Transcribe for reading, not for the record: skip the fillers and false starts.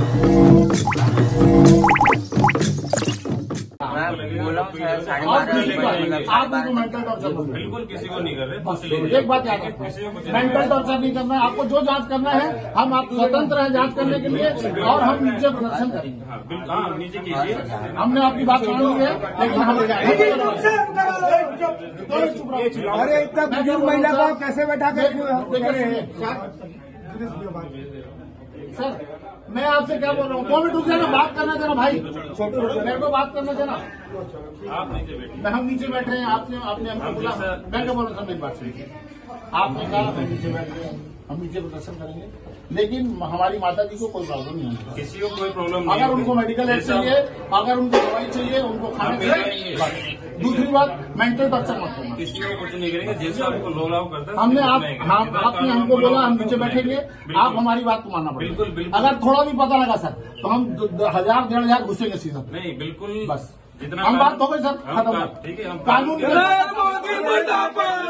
आप उनको mental torture बिल्कुल किसी को नहीं कर रहे। एक बात याद रखो, मेंटल टॉर्चर नहीं करना है आपको। जो जांच करना है हम आप स्वतंत्र हैं जांच करने के लिए, और हम नीचे प्रदर्शन करेंगे। हाँ नीचे कीजिए। हमने आपकी बात मान ली है, लेकिन हम अरे इतना बुजुर्ग महिला को कैसे बैठा कर? सर मैं आपसे क्या बोल रहा हूँ, 2 मिनट रुक जाना, बात करना देना भाई, मेरे को बात करना देना। आप नीचे बैठिए। हम नीचे बैठ रहे हैं, आपने हमको बोला, मैं क्या बोल रहा हूँ, मेरी बात सुनिए। आपने कहा हम नीचे बैठ रहे हैं, हम नीचे प्रदर्शन करेंगे, लेकिन हमारी माता जी को कोई प्रॉब्लम नहीं है। किसी को कोई प्रॉब्लम नहीं। अगर उनको मेडिकल एड चाहिए, अगर उनको दवाई चाहिए, उनको खाना चाहिए। दूसरी बात, मेंटल टॉर्चर मत करना। किसी को कुछ नहीं करेंगे, जैसे आपको लोल आउट करता है हमने आपने हमको बोला हम नीचे बैठेंगे, आप हमारी बात को मानना पड़ेगा। बिल्कुल। अगर थोड़ा भी पता लगा सर तो हम 1000-1500 घुसेंगे सीधा। नहीं बिल्कुल बस जितना हम बात हो गई सर, खत्म। ठीक है, हम कानून